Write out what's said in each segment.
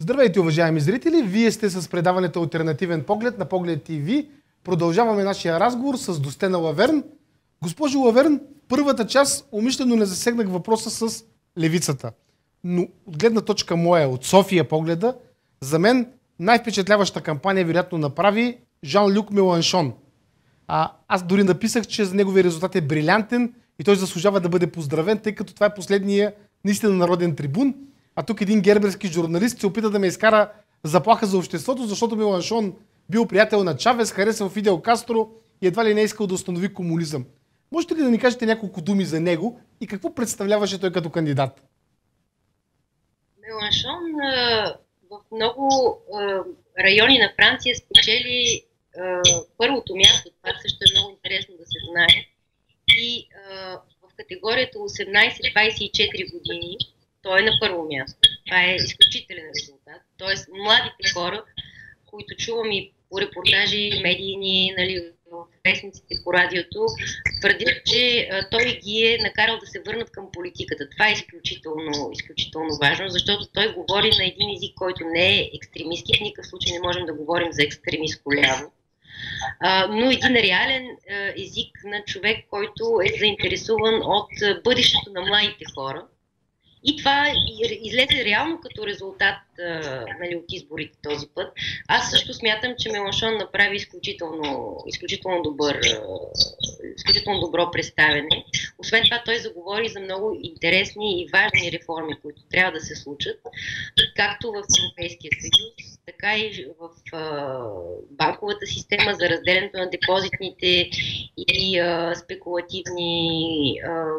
Здравейте, уважаеми зрители! Вие сте с предаването Алтернативен поглед на Поглед ТВ. Продължаваме нашия разговор с Достена Лаверн. Госпожо Лаверн, първата част умишлено не засегнах въпроса с левицата. Но от гледна точка моя, от София погледа, за мен най-впечатляваща кампания вероятно направи Жан-Люк Меланшон. Аз дори написах, че за неговия резултат е брилянтен и той заслужава да бъде поздравен, тъй като това е последния наистина народен трибун. А тук един герберски журналист се опита да ме изкара заплаха за обществото, защото Меланшон бил приятел на Чавес, харесал Фидел Кастро и едва ли не искал да установи комунизъм. Можете ли да ни кажете няколко думи за него и какво представляваше той като кандидат? Меланшон в много райони на Франция спечели първото място. Това също е много интересно да се знае. И в категорията 18-24 години той е на първо място. Това е изключителен резултат. Тоест, младите хора, които чувам и по репортажи, медийни, нали, в вестниците, по радиото, твърдят, че той ги е накарал да се върнат към политиката. Това е изключително важно, защото той говори на един език, който не е екстремистски. В никакъв случай не можем да говорим за екстремистко ляво. Но един реален език на човек, който е заинтересуван от бъдещето на младите хора. И това излезе реално като резултат от изборите този път. Аз също смятам, че Меланшон направи изключително добро представяне. Освен това, той заговори за много интересни и важни реформи, които трябва да се случат, както в Европейския съюз, така и в банковата система за разделянето на депозитните и спекулативни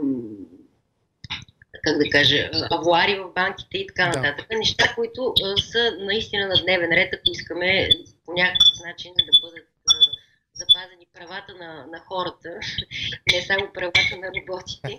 авуари в банките и така нататък. Неща, които са наистина на дневен ред, ако искаме по някакъв начин да бъдат запазени правата на хората, не само правата на роботите.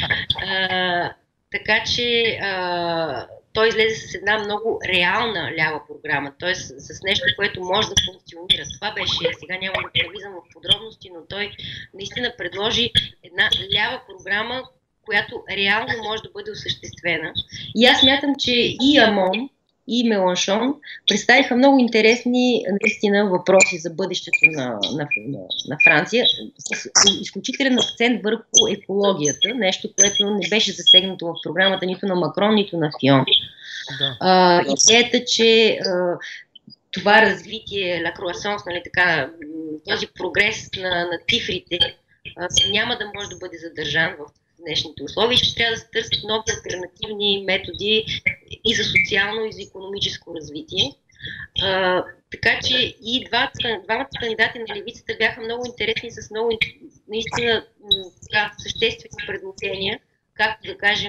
Така че той излезе с една много реална лява програма, т.е. с нещо, което може да функционира. Това беше, сега няма да навлизам в подробности, но той наистина предложи една лява програма, която реално може да бъде осъществена. И аз смятам, че и Амон, и Меланшон представиха много интересни наистина въпроси за бъдещето на Франция, с изключителен акцент върху екологията, нещо, което не беше засегнато в програмата нито на Макрон, нито на Фион. Идеята, че това развитие, la croissance, нали, така, този прогрес на цифрите няма да може да бъде задържан в днешните условия, ще трябва да се търсят нови алтернативни методи и за социално, и за икономическо развитие. Така че и двамата кандидати на левицата бяха много интересни, с много наистина съществени предложения, както да кажем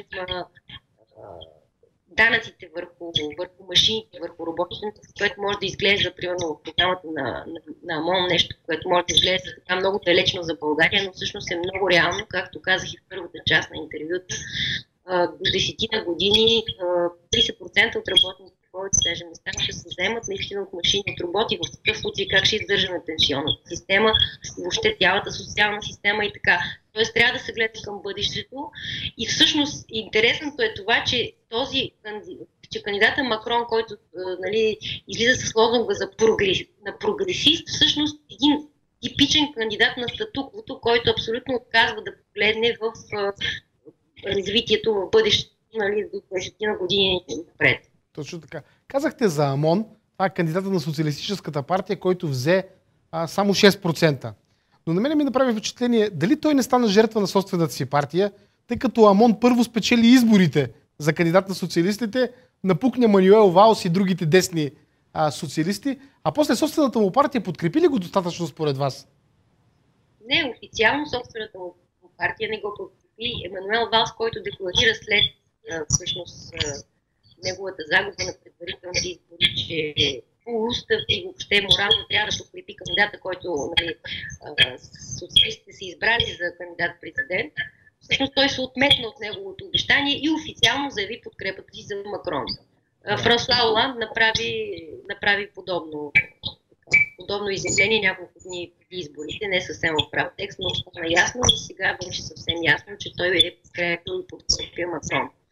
данъците върху машините, върху роботите, което може да изглежда, примерно, в програмата на АМОН, нещо, което може да изглежда така много далечно за България, но всъщност е много реално, както казах и в първата част на интервюто. До 10 години 30% от работните в повече даже места ще се вземат наистина от машини, от роботи. В такъв случай как ще издържаме пенсионната система, въобще цялата социална система и така. Тоест трябва да се гледа към бъдещето. И всъщност интересното е това, че кандидата Макрон, който нали, излиза с лозунга на прогресист, всъщност един типичен кандидат на статуквото, който абсолютно отказва да погледне в развитието в бъдещето, нали, до 20 години напред. Точно така. Казахте за Амон, това е кандидата на Социалистическата партия, който взе само 6%. Но на мен ми направи впечатление дали той не стана жертва на собствената си партия, тъй като Амон първо спечели изборите за кандидат на социалистите, напукня Мануел Валс и другите десни социалисти, а после собствената му партия подкрепи ли го достатъчно според вас? Не, официално собствената му партия не го подкрепи. Емануел Валс, който декларира след всъщност неговата загуба на предварителните избори, че по устав и въобще морално трябва да подкрепи кандидата, който нали, социалистите са избрали за кандидат-президент. Всъщност той се отметна от неговото обещание и официално заяви подкрепата си за Макрон. Франсуа Оланд направи подобно изявление няколко дни преди изборите, не съвсем в прав текст, но стана ясно и сега беше съвсем ясно, че той е подкрепил и подкрепя Макрон.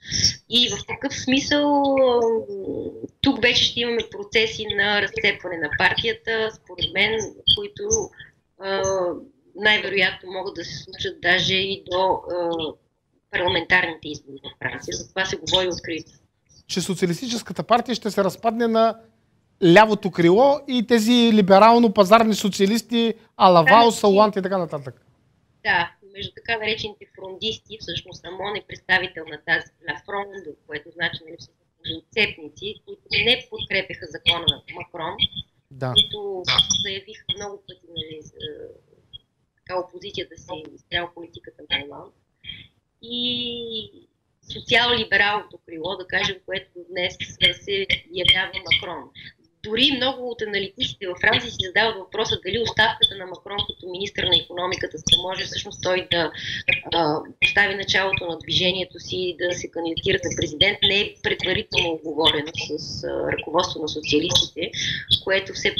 И в такъв смисъл тук вече ще имаме процеси на разцепване на партията, според мен, които най-вероятно могат да се случат даже и до парламентарните избори в Франция. За това се говори открито. Че социалистическата партия ще се разпадне на лявото крило и тези либерално-пазарни социалисти Алавал, Салуант и така нататък. Да, между така наречените фрондисти, всъщност АМОН е представител на тази фронд, което значи цепници, които не подкрепяха закона на Макрон, които заявиха много пъти опозицията си спрямо политиката на Оланд. И социал-либералното крило, да кажем, което днес се явява Макрон. Дори много от аналитиците във Франция си задават въпроса дали оставката на Макрон като министър на икономиката ще може всъщност той да постави началото на движението си, да се кандидатира за президент, не е предварително оговорено с ръководство на социалистите, което все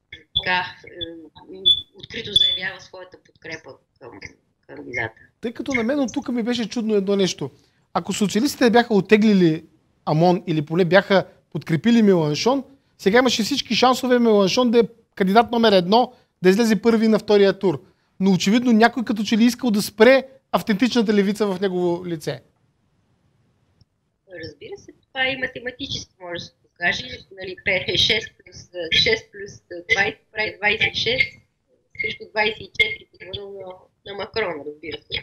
открито заявява своята подкрепа към кандидата. Тъй като на мен от тук ми беше чудно едно нещо. Ако социалистите бяха оттеглили АМОН или поне бяха подкрепили Меланшон, сега имаше всички шансове Меланшон да е кандидат номер 1, да излезе първи на втория тур. Но очевидно някой като че ли искал да спре автентичната левица в негово лице. Разбира се, това и математически може да се покаже. Нали, 6 плюс 20 прави 26 срещу 24 на Макрон, разбира се.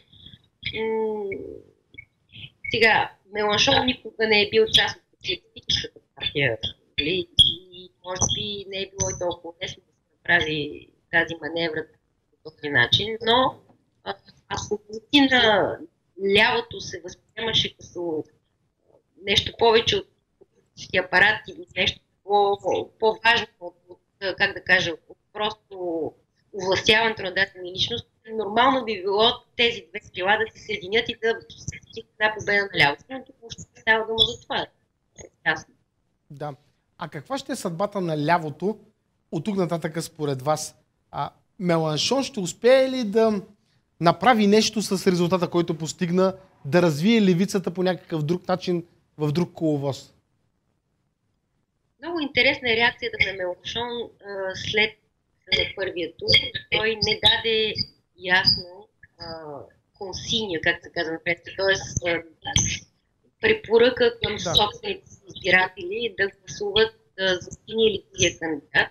Сега, Меланшон никога не е бил част от социалистическата партия. И може би не е било и толкова лесно да се направи тази маневра по този начин, но ако наистина лявото се възприемаше като нещо повече от политически апарат или нещо по-важно от, как да кажа, от просто овластяването на дадени личности, нормално би било тези две крила да се съединят и да стигнат една победа на лявото. Но тук въобще става дума за това. Ясно. Да. А каква ще е съдбата на лявото от тук нататък според вас? Меланшон ще успее ли да направи нещо с резултата, който постигна, да развие левицата по някакъв друг начин в друг коловоз? Много интересна е реакцията на Меланшон след първия тур. Той не даде ясно консинья, как се казва напред, т.е. препоръка към собствените си избиратели да гласуват за синия или другия кандидат,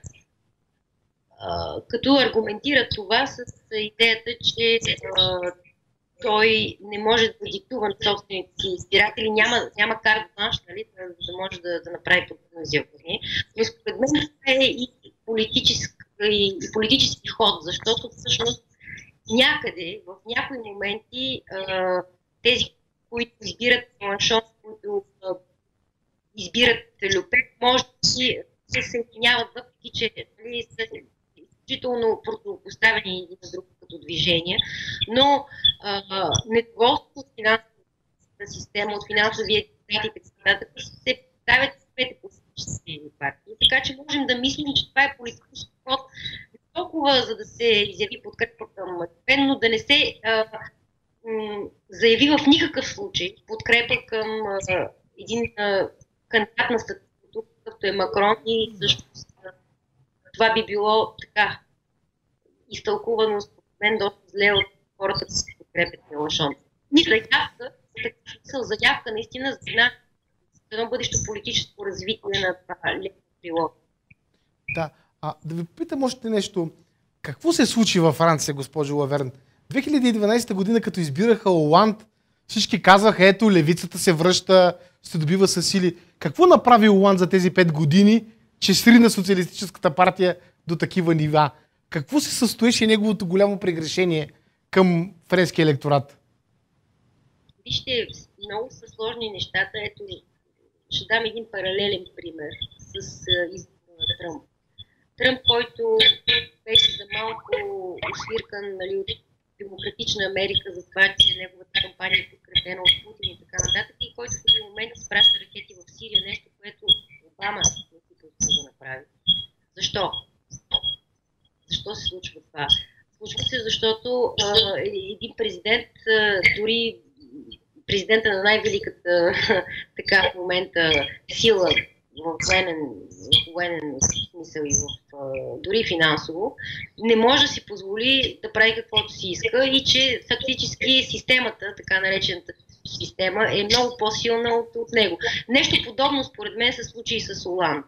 като аргументира това с идеята, че той не може да диктува на собствените си избиратели, няма карт бланш, нали, да може да направи подобно изявление. Но според мен това е и политически ход, защото всъщност някъде, в някои моменти, тези, които избират Меланшон, които избират Люпен, може да се съединяват, въпреки че са изключително противопоставени един на друг като движение, но недоволството от финансовата система, от финансовия дебат и председател се ставят двете политически партии. Така че можем да мислим, че това е политически ход не толкова за да се изяви подкрепа към Люпен, но да не се заяви в никакъв случай подкрепа към един кандидат на статуто, като е Макрон, и всъщност това би било така изтълкувано според мен доста зле от хората, които се подкрепят Меланшон. И заявка наистина за едно бъдещо политическо развитие на това леко крило. Да, да ви питам още нещо. Какво се случи във Франция, госпожо Лаверн? 2012 година, като избираха Оланд, всички казваха, ето, левицата се връща, се добива със сили. Какво направи Оланд за тези 5 години, че срина социалистическата партия до такива нива? Какво се състоеше неговото голямо прегрешение към френския електорат? Вижте, много са сложни нещата. Ето, ще дам един паралелен пример с избора на Тръмп. Тръмп, който беше за малко освиркан, нали, от Демократична Америка за това, че неговата кампания е подкрепена от Путин и така нататък, и който в един момент изпраща ракети в Сирия, нещо, което Обама не да направи. Защо? Защо се случва това? Случва се, защото един президент, дори президента на най-великата така в момента сила в военен смисъл и дори финансово, не може да си позволи да прави каквото си иска и че фактически системата, така наречената система, е много по-силна от него. Нещо подобно според мен се случи и с Оланд.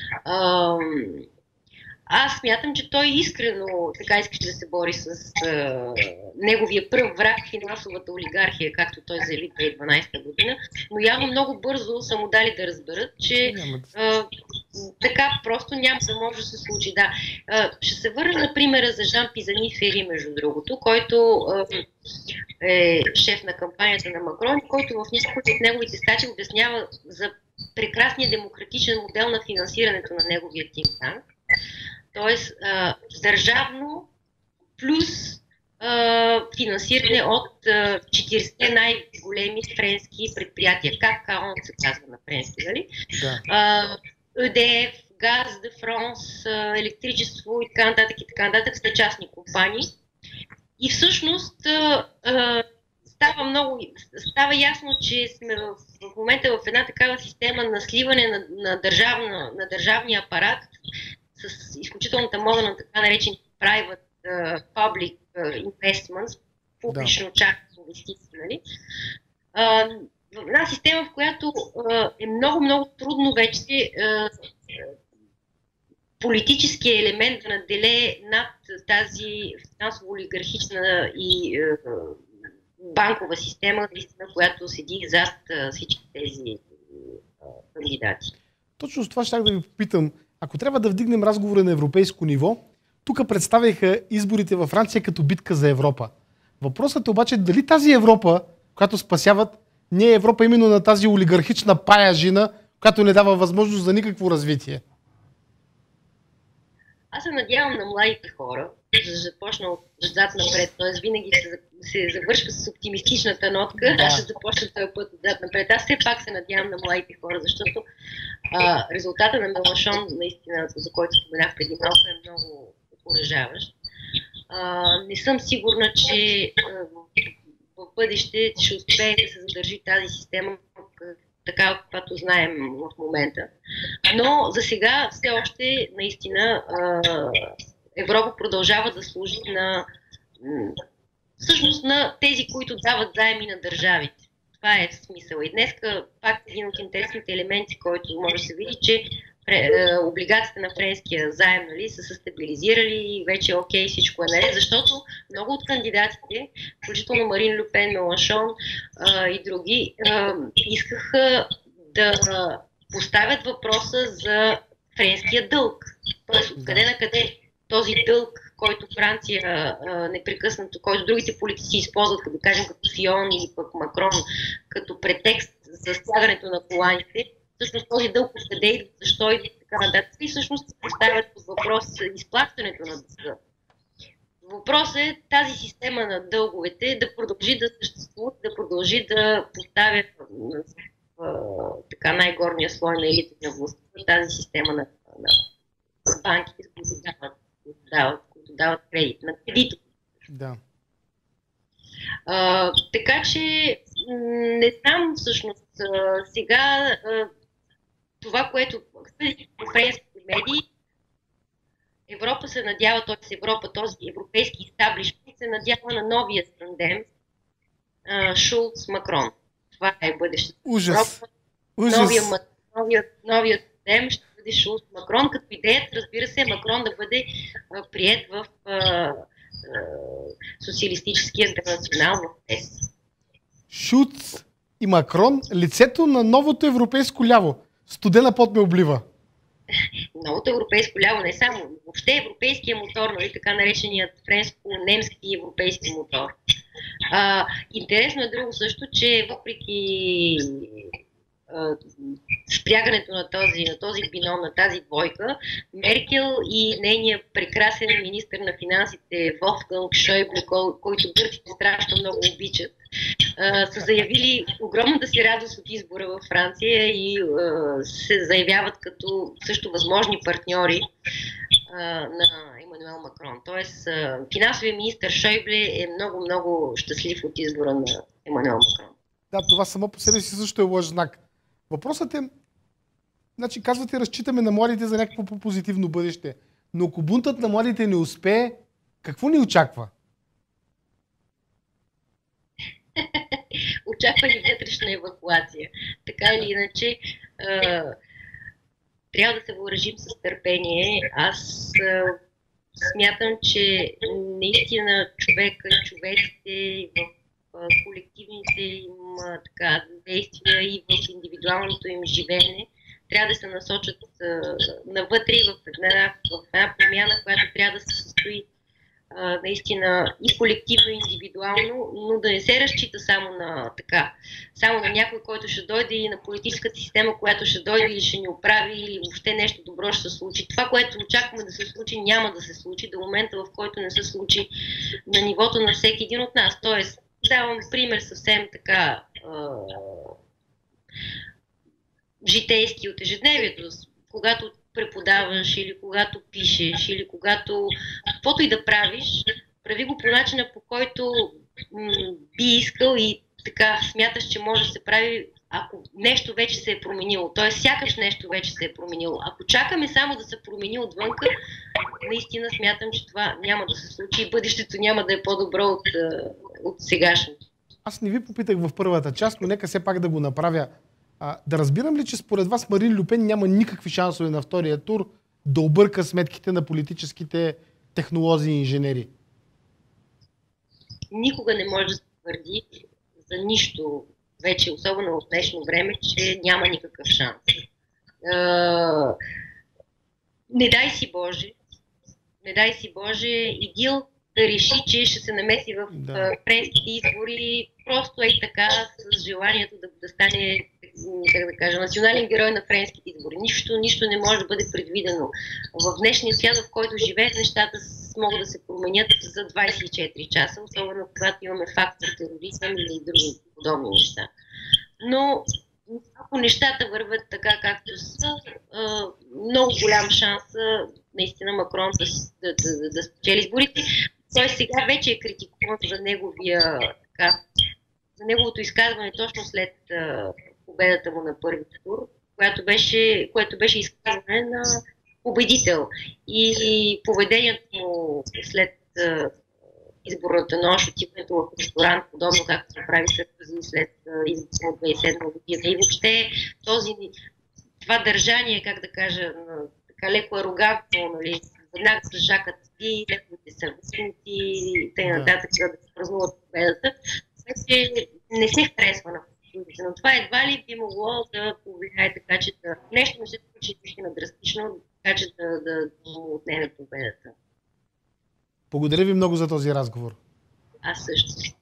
Аз смятам, че той искрено така искаше да се бори с неговия пръв враг, финансовата олигархия, както той заяви 2012 година, но явно много бързо са му дали да разберат, че така просто няма да може да се случи. Да. Ще се върна на примера за Жан Пизани Фери, между другото, който е шеф на кампанията на Макрон, който в някои от неговите статии обяснява за прекрасния демократичен модел на финансирането на неговия think-tank. Тоест държавно плюс финансиране от 40 най-големи френски предприятия. как КАОН се казва на френски, нали? Да. ЕДФ, Газ де Франс, електричество и така нататък са частни компании. И всъщност става ясно, че сме в момента в една такава система на сливане на държавния апарат с изключителната мода на така наречени private public investments, публично-частни инвестиции. Нали? В една система, в която е много трудно вече политическия елемент да наделее над тази финансово-олигархична и банкова система, която седи зад всички тези кандидати. Точно с това ще да ви попитам. Ако трябва да вдигнем разговора на европейско ниво, тук представиха изборите във Франция като битка за Европа. Въпросът е обаче дали тази Европа, която спасяват, не е Европа именно на тази олигархична паяжина, която не дава възможност за никакво развитие. Аз се надявам на младите хора да започна отзад напред, т.е. винаги се завършва с оптимистичната нотка, аз ще започна този път отзад напред. Аз все пак се надявам на младите хора, защото резултата на Меланшон, наистина, за който споменах преди малко, е много окуражаващ. Не съм сигурна, че в бъдеще ще успее да се задържи тази система така, каквато знаем в момента. Но за сега все още наистина Европа продължава да служи всъщност на тези, които дават заеми на държавите. Това е смисъл. И днес пак един от интересните елементи, който може да се види, че облигациите на френския заем, нали, са се стабилизирали и вече окей, всичко е наред, защото много от кандидатите, включително Марин Ле Пен, Меланшон и други, искаха да поставят въпроса за френския дълг. Тоест, откъде на къде този дълг, който Франция непрекъснато, който другите политици използват, като кажем като Фион или пък Макрон, като претекст за стягането на коланите, всъщност този дълг откъде идва, защо идва и така нататък. И всъщност се поставят под въпрос изплащането на дълга. Въпросът е тази система на дълговете да продължи да съществува, да продължи да поставя така най-горния слой на елите на властта, тази система на банките, които дават кредит, на кредитор. Да. Така че не знам всъщност сега това, което съди по френските медии, Европа се надява, т.е. Европа, този европейски стаблишмент се надява на новия тандем Шулц-Макрон. Това е бъдещето. Ужас! Новия тандем ще бъде Шулц-Макрон, като идеята, разбира се, Макрон да бъде приет в социалистическия интернационал в ЕС. Шулц и Макрон, лицето на новото европейско ляво. Студена пот ме облива. Новото европейско ляво, не само, въобще европейския мотор, нали, така нареченият френско-немски европейски мотор. Интересно е друго също, че въпреки спрягането на този бином, на тази двойка, Меркел и нейният прекрасен министър на финансите Волфганг Шойбле, който гърците страшно много обичат, са заявили огромната си радост от избора във Франция и се заявяват като също възможни партньори на Емануел Макрон. Тоест, финансовият министър Шойбле е много щастлив от избора на Емануел Макрон. Да, това само по себе си също е лош знак. Въпросът е, значи казвате, разчитаме на младите за някакво по-позитивно бъдеще. Но ако бунтът на младите не успее, какво ни очаква? Очаква ни вътрешна евакуация. Така или иначе, трябва да се въоръжим с търпение. Аз смятам, че наистина човека, човеците в колективните им действия и в индивидуалното им живеене трябва да се насочат навътре в една промяна, която трябва да се състои наистина и колективно, и индивидуално, но да не се разчита само на някой, който ще дойде, и на политическата система, която ще дойде или ще ни оправи, или въобще нещо добро ще се случи. Това, което очакваме да се случи, няма да се случи до момента, в който не се случи на нивото на всеки един от нас. Тоест, давам пример съвсем така житейски от ежедневието, когато преподаваш или когато пишеш или когато каквото и да правиш, прави го по начина, по който би искал и така смяташ, че може да се прави, ако нещо вече се е променило. Тоест, сякаш нещо вече се е променило. Ако чакаме само да се промени отвънка, наистина смятам, че това няма да се случи и бъдещето няма да е по-добро от сегашното. Аз не ви попитах в първата част, но нека все пак да го направя. Да разбирам ли, че според вас Марин Лю Пен няма никакви шансове на втория тур да обърка сметките на политическите технолози и инженери? Никога не може да се твърди за нищо, вече особено в днешно време, че няма никакъв шанс. Не дай си Боже, ИДИЛ да реши, че ще се намеси в френските избори, просто така, с желанието да стане, как да кажа, национален герой на френските избори. Нищо не може да бъде предвидено. В днешния свят, в който живеят, нещата могат да се променят за 24 часа, особено когато имаме фактор тероризъм или други подобни неща. Но ако нещата върват така, както са, много голям шанс наистина Макрон да спечели изборите. Той сега вече е критикуван за неговото изказване точно след победата му на първи тур, което беше изказване на победител. И поведението му след изборната нощ, отиването в ресторант, подобно както се прави след изборите от 2007 година. И въобще това държание, как да кажа, така леко арогантно, нали, веднага с жакът си, неговите съвестници и т.н. да се празнуват победата, не се харесва на политиците. Но това едва ли би могло да повлияе така, че нещо не се случи наистина драстично, така че да му отнеме победата. Благодаря ви много за този разговор. Аз също.